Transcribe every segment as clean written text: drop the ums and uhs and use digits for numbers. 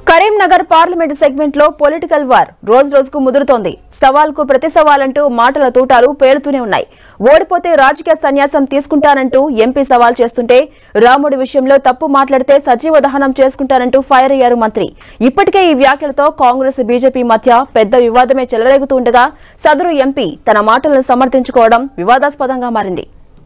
Karimnagar parliament segment లో political war రోజు రోజుకు ముదురుతోంది. సవాల్కు ప్రతి సవాలంటూ మాటల తూటాలు పేలుతూనే ఉన్నాయి. ఓడిపోతే రాజకీయ సన్యాసం తీసుకుంటానంటూ ఎంపీ సవాల్ చేస్తుంటే, రాముడి విషయంలో తప్పు మాట్లాడితే సజీవ దహనం చేసుకుంటానంటూ ఫైర్ అయ్యారు మంత్రి. ఇప్పటికే ఈ వ్యాఖ్యలతో కాంగ్రెస్ బీజేపీ మధ్య పెద్ద వివాదమే చెలరేగుతుండగా, సదరు ఎంపీ తన మాటలను సమర్థించుకోవడం వివాదాస్పదంగా మారింది.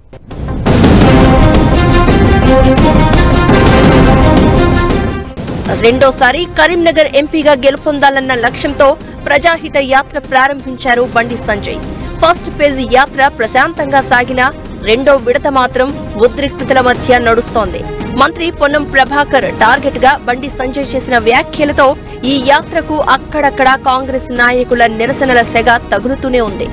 రెండోసారి కరీంనగర్ ఎంపీగా గెలుపొందాలన్న లక్ష్యంతో ప్రజాహిత యాత్ర ప్రారంభించారు బండి సంజయ్. ఫస్ట్ ఫేజ్ యాత్ర ప్రశాంతంగా సాగినా రెండో విడత మాత్రం ఉద్రిక్తతల మధ్య నడుస్తోంది. మంత్రి పొన్నం ప్రభాకర్ టార్గెట్ గా బండి సంజయ్ చేసిన వ్యాఖ్యలతో ఈ యాత్రకు అక్కడక్కడ కాంగ్రెస్ నాయకుల నిరసనల సెగ తగులుతూనే ఉంది.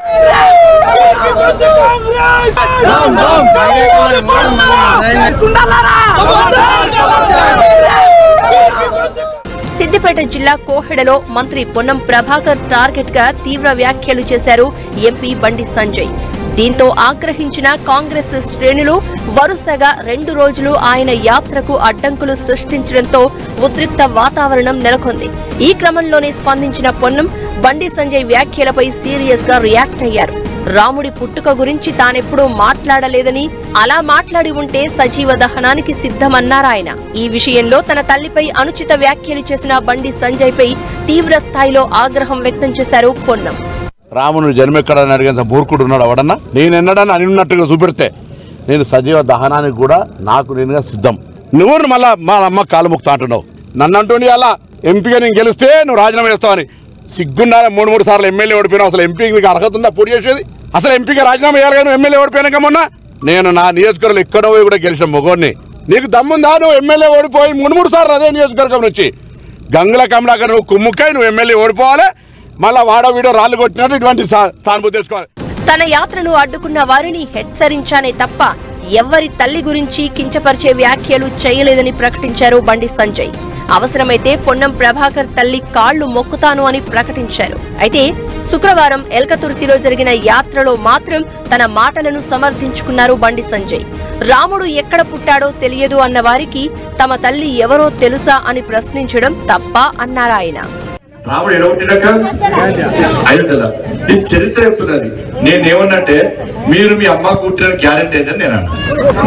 సిద్దిపేట జిల్లా కోహెడలో మంత్రి పొన్నం ప్రభాకర్ టార్గెట్ గా తీవ్ర వ్యాఖ్యలు చేశారు ఎంపీ బండి సంజయ్. దీంతో ఆగ్రహించిన కాంగ్రెస్ శ్రేణులు వరుసగా 2 రోజులు ఆయన యాత్రకు అడ్డంకులు సృష్టించడంతో ఉద్రిక్త వాతావరణం నెలకొంది. ఈ క్రమంలోనే స్పందించిన పొన్నం బండి సంజయ్ వ్యాఖ్యలపై సీరియస్ గా రియాక్ట్ అయ్యారు. రాముడి పుట్టుక గురించి తానెప్పుడూ మాట్లాడలేదని, అలా మాట్లాడి ఉంటే సజీవ దహనానికి సిద్ధమన్నారాయన. ఈ విషయంలో తన తల్లిపై అనుచిత వ్యాఖ్యలు చేసిన బండి సంజయ్ పై తీవ్ర స్థాయిలో ఆగ్రహం వ్యక్తం చేశారు పొన్నం. రాముని జన్మెక్కడని అడిగేంత మూర్ఖుడు ఉన్నాడు అవడన్నా? నేనెన్నడని అనిన్నట్టుగా చూపెడితే నేను సజీవ దహనానికి కూడా నాకు నేనుగా సిద్ధం. నువ్వు మళ్ళా మా అమ్మ కాలు ముక్తా అంటున్నావు. నన్ను అంటుండి అలా ఎంపీగా నేను గెలిస్తే నువ్వు రాజీనామా చేస్తావని. సిగ్గున్నారా? 3 సార్లు ఎమ్మెల్యే ఓడిపోయినావు. అసలు ఎంపీకి నీకు అర్హత ఉందా పోటీ చేసేది? అసలు ఎంపీగా రాజీనామా చేయాలి కానీ ఎమ్మెల్యే ఓడిపోయాక మొన్న నేను నా నియోజకవర్గంలో ఎక్కడో కూడా గెలిచిన మొగోడిని. నీకు దమ్ముందా? నువ్వు ఎమ్మెల్యే ఓడిపోయి 3 సార్లు అదే నియోజకవర్గం నుంచి గంగుల కమలాకర్ నువ్వు కుమ్ముకాయ నువ్వు ఎమ్మెల్యే ఓడిపోవాలి, మళ్ళా వాడో వీడో రాళ్ళు కొట్టినట్టు ఇటువంటి సానుభూతి తెచ్చుకోవాలి. తన యాత్రను అడ్డుకున్న వారిని హెచ్చరించానే తప్ప ఎవ్వరి తల్లి గురించి కించపరిచే వ్యాఖ్యలు చేయలేదని ప్రకటించారు బండి సంజయ్. అవసరమైతే పొన్నం ప్రభాకర్ తల్లి కాళ్లు మొక్కుతాను అని ప్రకటించారు. అయితే శుక్రవారం ఎల్కతుర్తిలో జరిగిన యాత్రలో మాత్రం తన మాటలను సమర్థించుకున్నారు బండి సంజయ్. రాముడు ఎక్కడ పుట్టాడో తెలియదు అన్న వారికి తమ తల్లి ఎవరో తెలుసా అని ప్రశ్నించడం తప్ప అన్నారాయన. రాముడు ఎడగొట్టినాక అయోధ్యలో నీ చరిత్ర చెప్తున్నది. నేనేమన్నంటే మీరు మీ అమ్మ కూర్చున్న గ్యారెంటీ ఏదని నేను అన్నా.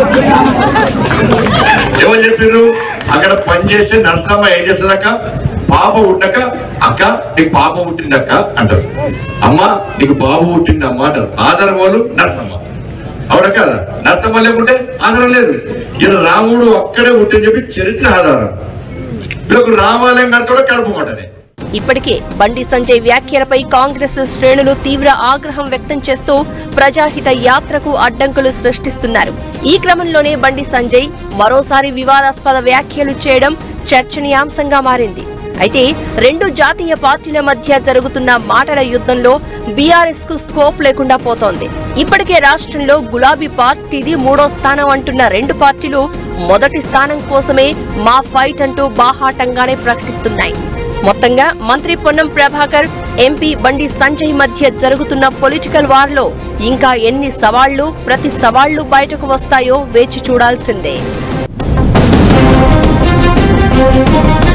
ఎవరు చెప్పారు? అక్కడ పనిచేసే నర్సమ్మ ఏం చేస్తుందక్క, పాప ఉండక అక్క నీకు పాప పుట్టిందక్క అంటారు. అమ్మ నీకు బాబు పుట్టిందమ్మ అంటారు. ఆధారం వాళ్ళు నర్సమ్మ. అవునా కదా? నర్సమ్మ లేకుంటే ఆధారం లేదు. ఇలా రాముడు అక్కడే పుట్టిని చెప్పి చరిత్ర ఆధారం. వీళ్ళకు రామాలయం కడతాడో కడపమాటనే. ఇప్పటికే బండి సంజయ్ వ్యాఖ్యలపై కాంగ్రెస్ శ్రేణులు తీవ్ర ఆగ్రహం వ్యక్తం చేస్తూ ప్రజాహిత యాత్రకు అడ్డంకులు సృష్టిస్తున్నారు. ఈ క్రమంలోనే బండి సంజయ్ మరోసారి వివాదాస్పద వ్యాఖ్యలు చేయడం చర్చనీయాంశంగా మారింది. అయితే 2 జాతీయ పార్టీల మధ్య జరుగుతున్న మాటల యుద్ధంలో బీఆర్ఎస్ కు స్కోప్ లేకుండా పోతోంది. ఇప్పటికే రాష్ట్రంలో గులాబీ పార్టీది 3వ స్థానం అంటున్న 2 పార్టీలు మొదటి స్థానం కోసమే మా ఫైట్ అంటూ బాహాటంగానే ప్రకటిస్తున్నాయి. మొత్తంగా మంత్రి పొన్నం ప్రభాకర్, ఎంపీ బండి సంజయ్ మధ్య జరుగుతున్న పొలిటికల్ వార్ లో ఇంకా ఎన్ని సవాళ్లు, ప్రతి సవాళ్లు బయటకు వస్తాయో వేచి చూడాల్సిందే.